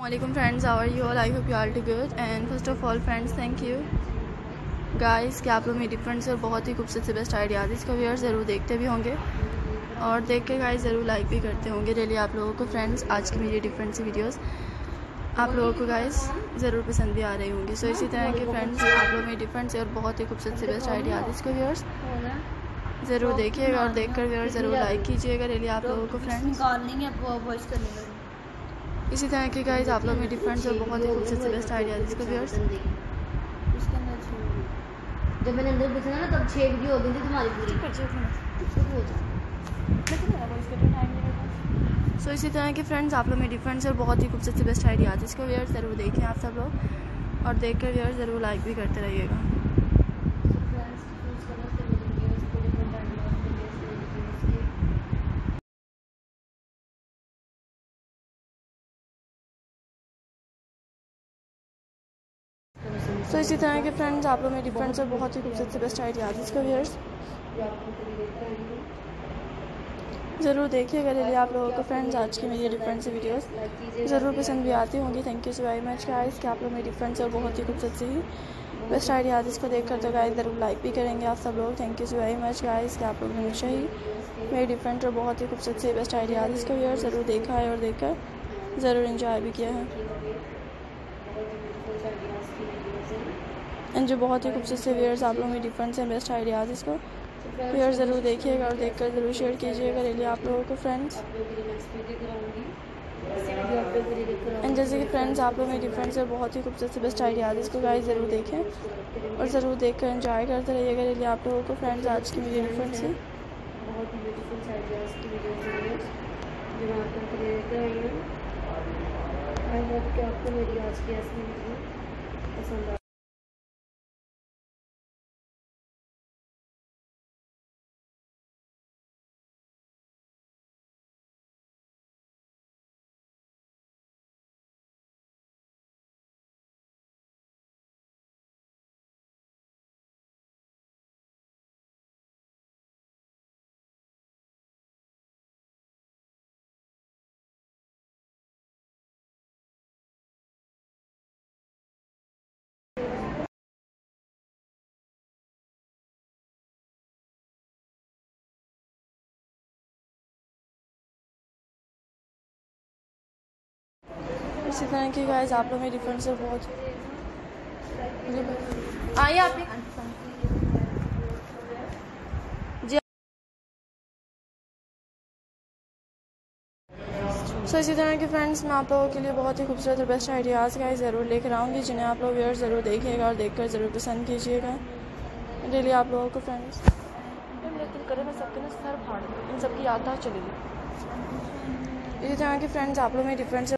Assalamualaikum friends, how are you all? I hope you all do good. And first of all friends, thank you guys कि आप लोग मेरी different से और बहुत ही खूबसूरत से बेस्ट आइडियाज़ इसका व्यूअर ज़रूर देखते भी होंगे और देख के गाइस ज़रूर लाइक भी करते होंगे। रियली आप लोगों को फ्रेंड्स आज की मेरी डिफरेंट सी वीडियोस आप लोगों को गाइस ज़रूर पसंद भी आ रही होंगी। सो इसी तरह के फ्रेंड्स आप लोग मेरी डिफरेंट से और बहुत ही खूबसूरत से बेस्ट आइडियाज़ इसको व्यूअर्स ज़रूर देखिएगा और देख कर व्यूअर ज़रूर लाइक कीजिएगा। रियली आप लोगों को फ्रेंड्स इसी तरह के गाइस आप लोग में डिफरेंट और बहुत ही खूबसूरत से बेस्ट आइडियाज़ इसको व्यूअर्स जब मैंने अंदर पूछा ना तब 6 वीडियो हो गई थी तुम्हारी पूरी। सो इसी तरह के फ्रेंड्स आप लोग में डिफरेंट और बहुत ही खूबसूरत से बेस्ट आइडियाज़ इसको व्यूअर्स ज़रूर देखें आप सब लोग और देख कर व्यूअर्स ज़रूर लाइक भी करते रहिएगा। तो इसी तरह के फ्रेंड्स आप लोग में डिफरेंट और बहुत ही खूबसूरत से बेस्ट आइडियाज़ इसका व्यूअर्स ज़रूर देखिएगा। रियली आप लोगों को फ्रेंड्स आज की मेरी डिफरेंट से वीडियोस ज़रूर पसंद भी आती होंगी। Thank you so very much guys कि आप लोग मेरी डिफरेंट और बहुत ही खूबसूरत से ही बेस्ट आइडियाज़ इसको देखकर तो गाइस ज़रूर लाइक भी करेंगे आप सब लोग। Thank you so very much guys कि आप लोग ने हमेशा ही मेरी डिफरेंट और बहुत ही खूबसूरत से बेस्ट आइडियाज़ इसका व्यूअर्स ज़रूर देखा है और देखकर ज़रूर इन्जॉय भी किया है। एंड जो बहुत ही खूबसूरत से व्यूअर्स आप लोग में डिफरेंट से बेस्ट आइडियाज़ इसको व्यूअर्स ज़रूर देखिएगा और देखकर ज़रूर शेयर कीजिएगा। रियली आप लोगों को फ्रेंड्स एंड जैसे कि फ्रेंड्स आप लोग में डिफरेंट से बहुत ही खूबसूरत से बेस्ट आइडियाज़ इसको गाइस ज़रूर देखें और ज़रूर देखकर एंजॉय करते रहिएगा। रियली आप लोगों को फ्रेंड्स आज की मेरी डिफरेंट से बहुत ही ब्यूटीफुल आइडियाज़ की वीडियोस जो मैं आपको लेकर आई हूँ। आई होप कि आपको मेरी आज की ऐसी वीडियो पसंद आ। इसी तरह की गाइस आप लोग में डिफरेंट से बहुत आइए आप जी। सो इसी तरह के फ्रेंड्स मैं आप लोगों के लिए बहुत ही खूबसूरत और बेस्ट आइडियाज़ गाइस ज़रूर लेकर आऊँगी जिन्हें आप लोग व्यूअर्स ज़रूर देखिएगा और देखकर ज़रूर पसंद कीजिएगा। डेली आप लोगों को फ्रेंड्स करें मैं सबके ना सर फाड़ इन सबकी याददाश्त चलेगी। इसी तरह के फ्रेंड्स आप लोग में डिफरेंट